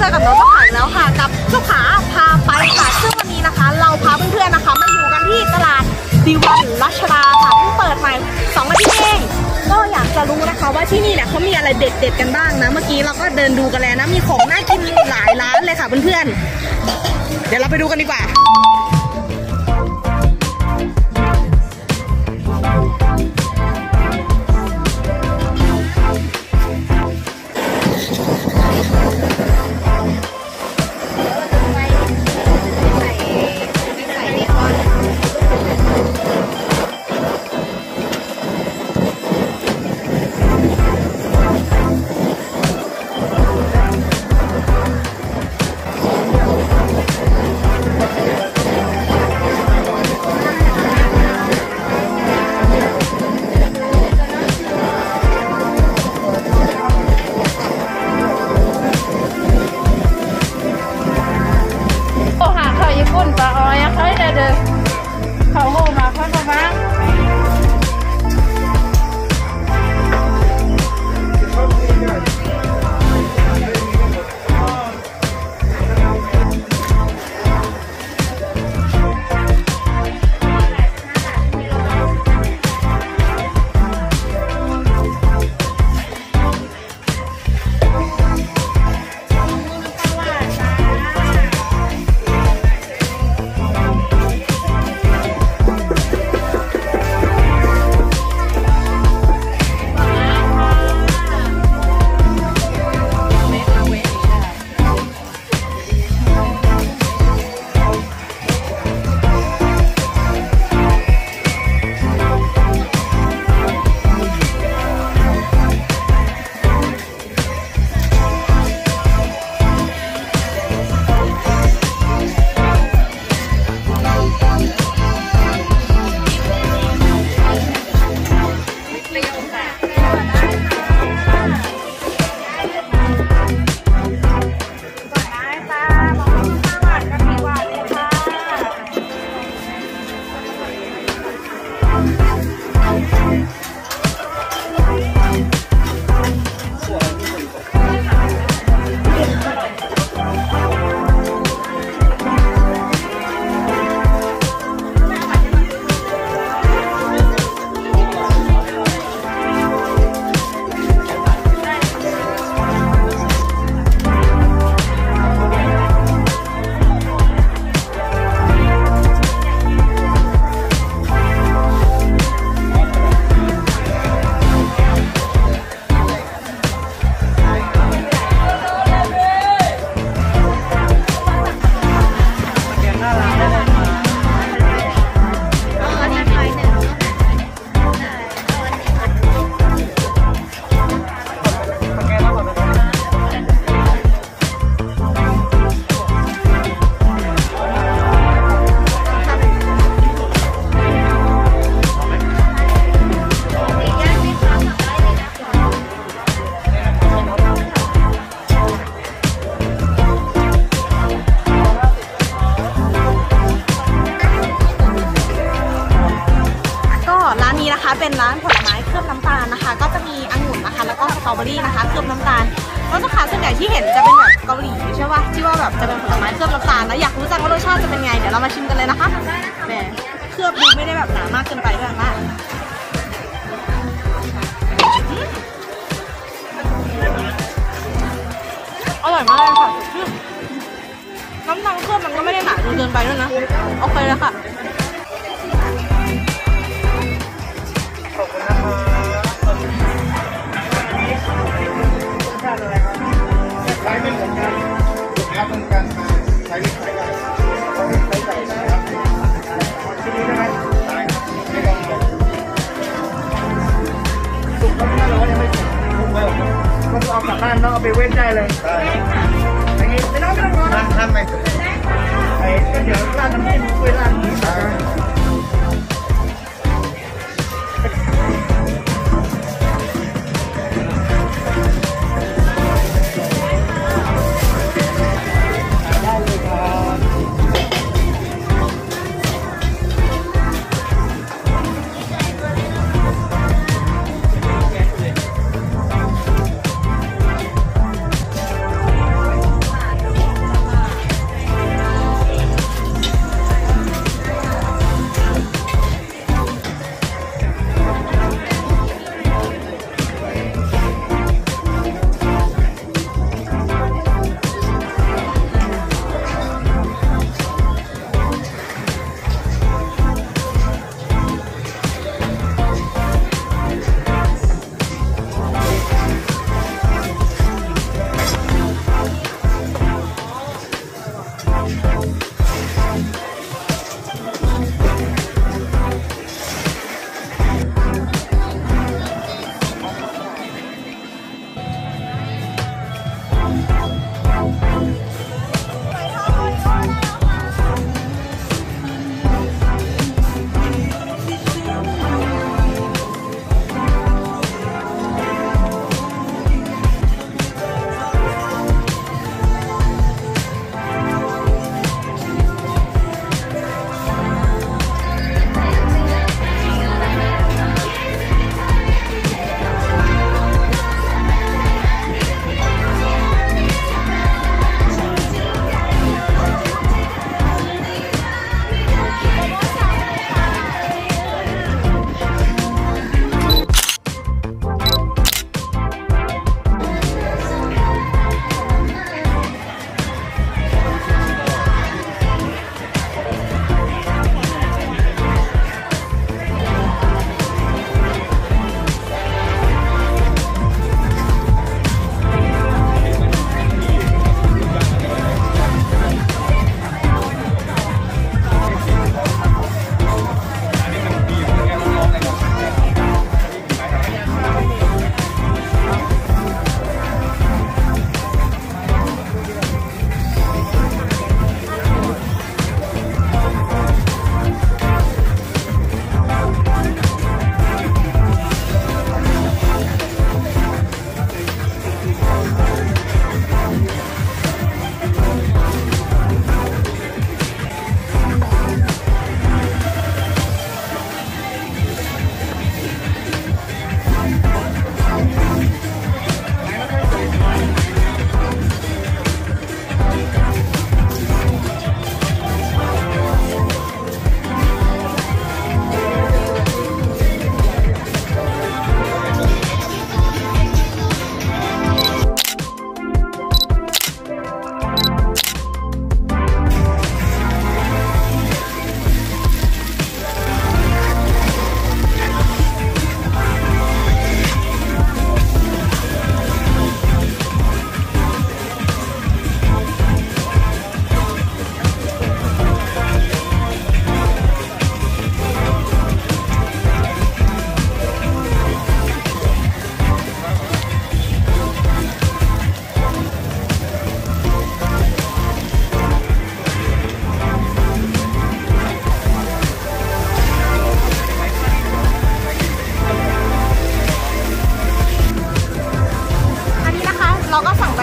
จอกับน้องเจ้าขาแล้วค่ะกับเจ้าขาพาไปค่ะซึ่งวันนี้นะคะเราพาเพื่อนๆนะคะมาอยู่กันที่ตลาดดีวันรัชดาค่ะเพิ่งเปิดใหม่2 อาทิตย์เองก็อยากจะรู้นะคะว่าที่นี่เนี่ยเขามีอะไรเด็ดๆกันบ้างนะเมื่อกี้เราก็เดินดูกันแล้วนะมีของน่ากินหลายร้านเลยค่ะเพื่อนๆเดี๋ยวเราไปดูกันดีกว่าเป็นร้านผลไม้เคลือบน้ำตาลนะคะก็จะมีองุ่นนะคะแล้วก็สตรอเบอรี่นะคะเคลือบน้ำตาลรสชาติส่วนใหญ่ที่เห็นจะเป็นแบบเกาหลีใช่ป่ะที่ว่าแบบจะเป็นผลไม้เคลือบน้ำตาลแล้วอยากรู้จังว่ารสชาติจะเป็นไงเดี๋ยวเรามาชิมกันเลยนะคะแหมเคลือบดูไม่ได้แบบหนามากเกินไปด้วยนะอร่อยมากเลยค่ะน้ำตาลเคลือบมันก็ไม่ได้หนาจนเกินไปด้วยนะโอเคเลยค่ะขอบคุณนะครับชาติอะไรครับใช้ไม่เหมือนกันลูกค้าเหมือนกันใช้ใช้กันต้องใช้ใส่นะครับที่นี่ได้ไหมได้ครับไม่ต้องสุกแล้วถ้าร้อนยังไม่สุกสุกแล้วมันเอากลับบ้านต้องเอาไปเว้นได้เลยได้อย่างนี้ไม่ต้องร้อนท่านไหมไอ้ก็เดี๋ยวร้านน้ำจิ้มคุยร้านนี้ได้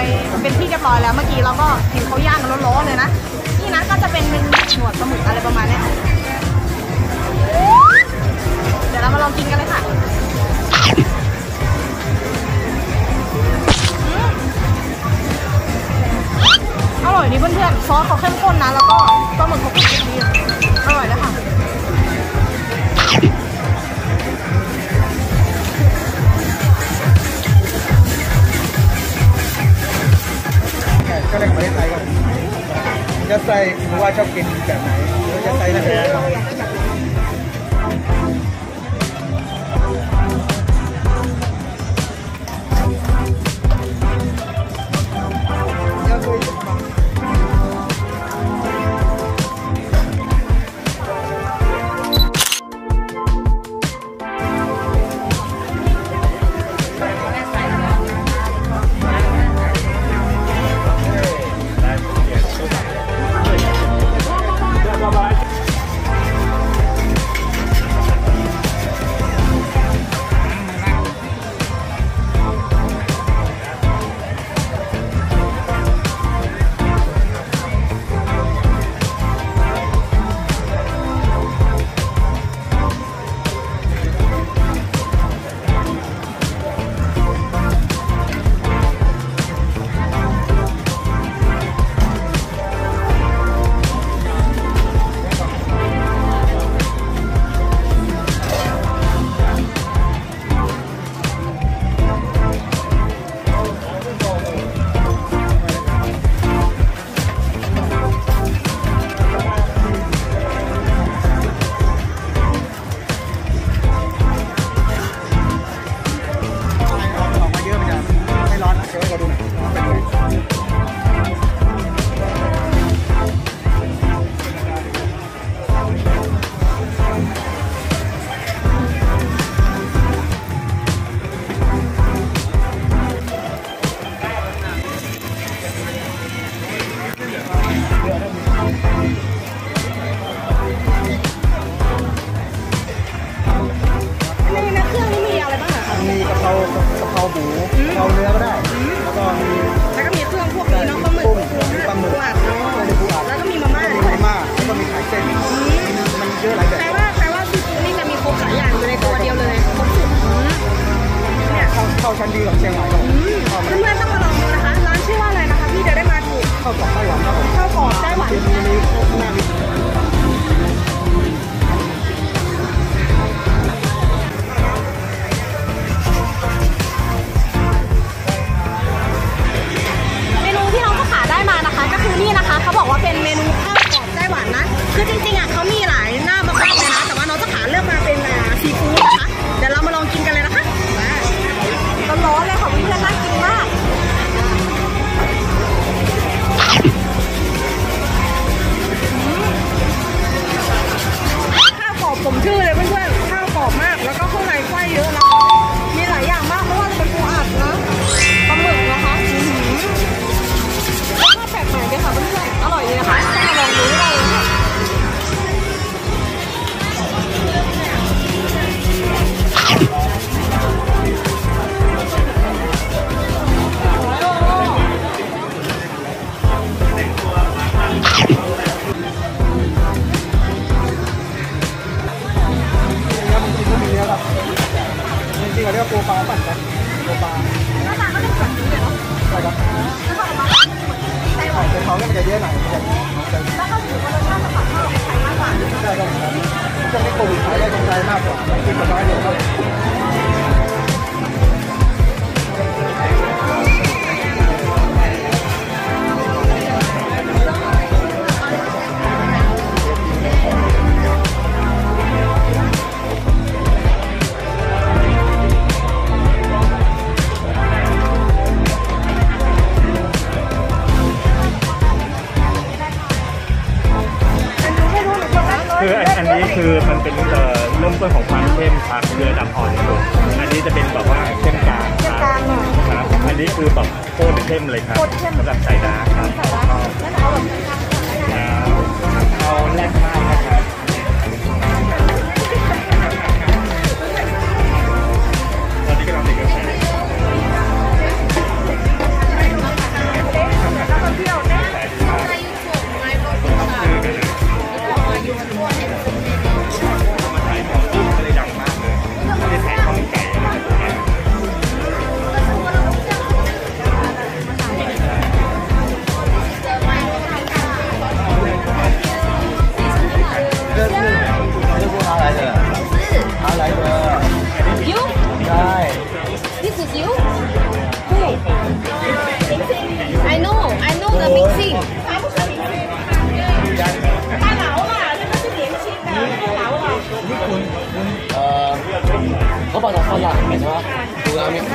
เป็นที่เรียบร้อยแล้วเมื่อกี้เราก็เห็นเขาย่างกันร้อนๆเลยนะนี่นะก็จะเป็นหนวดปลาหมึกอะไรประมาณนี้เดี๋ยวเรามาลองกินกันเลยค่ะอร่อยดีเพื่อนๆซอสเขาเข้มข้นนะแล้วก็ปลาหมึกเขากรุบดีอร่อยเลยค่ะก็เลยไม่ได้ใส่กันจะใส่หรือว่าชอบกินแบบไหนจะใส่นะเอาเนื้อก็ได้แล้วก็มีเครื่องพวกนี้เนาะปลาหมึกแล้วก็มีมาม่าแล้วก็มีไข่เส้นมันเยอะหลายแบบแปลว่าซีฟู้ดนี่จะมีครบหลายอย่างอยู่ในตัวเดียวเลยครบสุดเนี่ยเข้าชั้นดีของเชียงใหม่เพื่อนๆต้องมาลองดูนะคะร้านชื่อว่าอะไรนะคะพี่เดี๋ยวได้มาถูกข้าวกรอบไต้หวันครับผมข้าวกรอบไต้หวันหน้านี่นะคะเขาบอกว่าเป็นเมนูข้าวกรอบไต้หวันนะคือจริงๆอ่ะเขามีหลายหน้ามากๆเลยนะแต่ว่าน้องจะขาเลือกมาเป็นซีฟู้ดนะคะเดี๋ยวเรามาลองกินกันเลยนะคะร้อนๆเลยค่ะเพื่อนๆน่ากินมากข้าวกรอบสมชื่อเลยเพื่อนๆข้าวกรอบมากแล้วก็ข้างในไส้เยอะนะคะมีหลายอย่างมากไม่ว่าจะเป็นปูอัดนะปลาหมึกนะคะแปลกใหม่เลยค่ะเพื่อนๆอร่อยเลยนะคะต้องมาลองดูได้เลยจริงๆเราเรียกว่าปูปลาปั่นกันปูปลาหน้าตาก็จะแบบนี้เลยเนาะใช่ครับเป็นเขาเนี่ยมันจะเยอะหน่อยแล้วก็ถือว่ารสชาติจะตัดเข้ากับไทยมากกว่าใช่ครับช่วงนี้โควิดขายได้กำไรมากกว่ากินมาน้อยเดียวครับคืออันนี้คือมันเป็นเริ่มต้นของความเข้มครับเรือดำอ่อนสุดอันนี้จะเป็นแบบว่าเข้มกลางครับอันนี้คือแบบโคตรเข้มเลยครับสำหรับใส่ดาร์กครับเอาแรกมากนะครับตอนนี้กำลังติดกระแสบอกจะฝรั่งเห็นว่าดูแล้วเนี่ย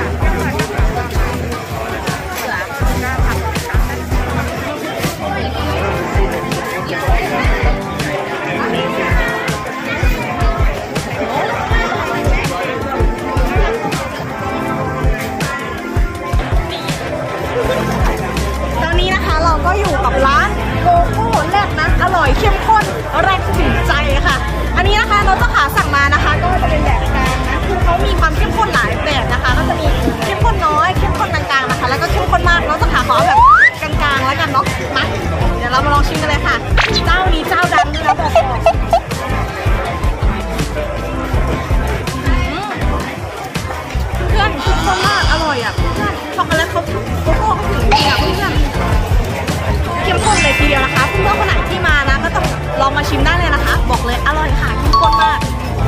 ตอนนี้นะคะเราก็อยู่กับร้านโกโก้แรกนะอร่อยเข้มข้นแรกถึงใจค่ะ อันนี้นะคะเราต้องหาสั่งมานะคะ ก็จะเป็นแบบกลางนะคือเขามีความเข้มข้นหลายแบบนะคะ ก็จะมีเข้มข้นน้อยเข้มข้นกลางๆนะคะ แล้วก็เข้มข้นมากเราต้องหาขอแบบกลางๆแล้วกันเนาะมาเดี๋ยวเรามาลองชิมกันเลยค่ะ เจ้านี้เจ้าดังด้วยนะบอกก่อนเพื่อนเข้มข้นมากอร่อยอ่ะเพื่อนช็อกโกแลตเขาโกโก้เขาถึงจริงอ่ะเพื่อนเข้มข้นเลยทีเดียวนะคะเพื่อนคนไหนที่มานะก็ต้องลองมาชิมได้เลยนะคะ บอกเลยอร่อยค่ะเข้มข้นมาก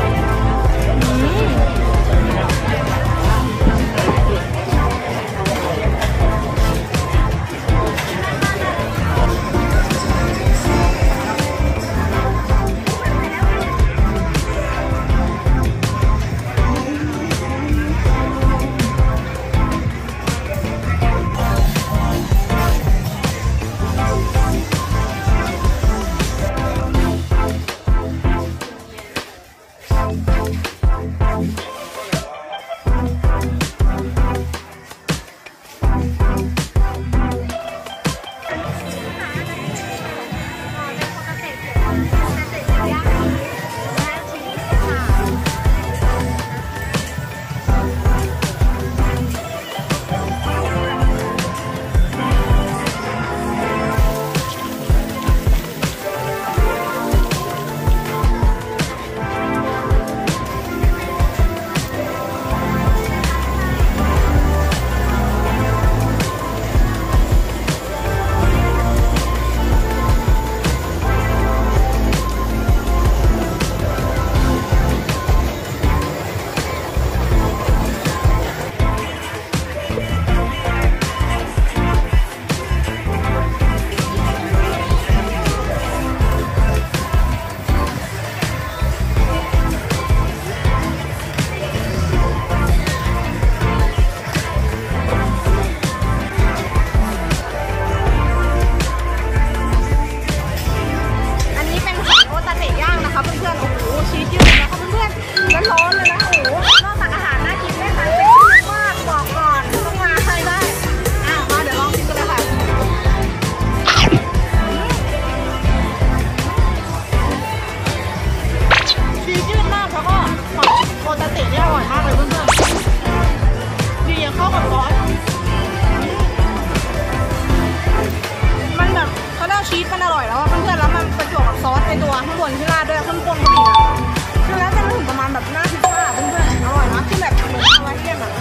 ที่ราดด้วยข้นๆพอดีอ่ะคือแล้วจะถึงประมาณแบบหน้าพิซซ่าเพื่อนๆอร่อยนะคือแบบเหมือนฮาวายเอียนอ่ะ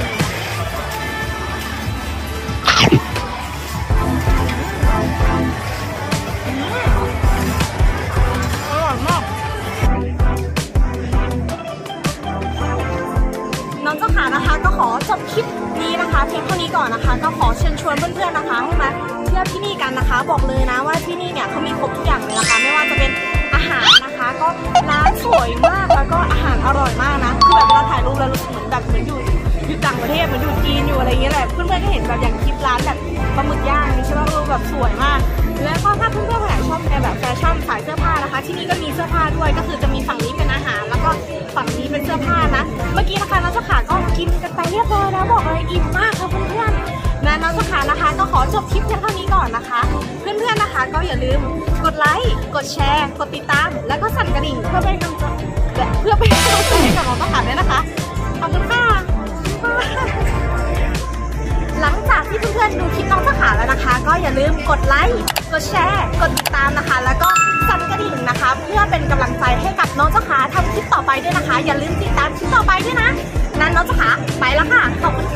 อร่อยมากน้องเจ้าขานะคะก็ขอจบคลิปนี้นะคะเพียงเท่านี้ก่อนนะคะก็ขอเชิญชวนเพื่อนๆนะคะให้มาเที่ยวที่นี่กันนะคะบอกเลยนะว่าที่นี่เนี่ยเขามีครบทุกอย่างเลยนะคะไม่ว่าจะเป็นอาหารนะคะก็ร้านสวยมากแล้วก็อาหารอร่อยมากนะคือแบบเวลาถ่ายรูปแล้วรู้สึกเหมือนแบบเหมือนอยู่ต่างประเทศเหมือนอยู่จีนอยู่อะไรอย่างเงี้ยแหละเพื่อนๆก็เห็นแบบอย่างคลิปร้านแบบปลาหมึกย่างนี่ใช่ไหมแบบสวยมากแล้วก็ถ้าเพื่อนๆคนไหนชอบในแบบแฟชั่นสายเสื้อผ้านะคะที่นี่ก็มีเสื้อผ้าด้วยก็คือจะมีฝั่งนี้เป็นอาหารแล้วก็ฝั่งนี้เป็นเสื้อผ้านะเมื่อกี้นะคะน้องเจ้าขาก็กินกันไปเรียบร้อยแล้วบอกเลยอิ่มมากค่ะเพื่อนๆและน้องเจ้าขานะคะก็ขอจบคลิปเพียงเท่านี้ก่อนนะคะเพื่อนๆนะคะก็อย่าลืมกดไลค์กดแชร์กดติดตามแล้วก็สั่นกระดิ่งเพื่อเป็นกำลังใจให้กับน้องเจ้าขาด้วยนะคะขอบคุณค่ะหลังจากที่เพื่อนๆดูคลิปน้องเจ้าขาแล้วนะคะก็อย่าลืมกดไลค์กดแชร์กดติดตามนะคะแล้วก็สั่นกระดิ่งนะคะเพื่อเป็นกำลังใจให้กับน้องเจ้าขาทำคลิปต่อไปด้วยนะคะอย่าลืมติดตามคลิปต่อไปด้วยนะนั้นน้องเจ้าขาไปแล้วค่ะขอบคุณค่ะ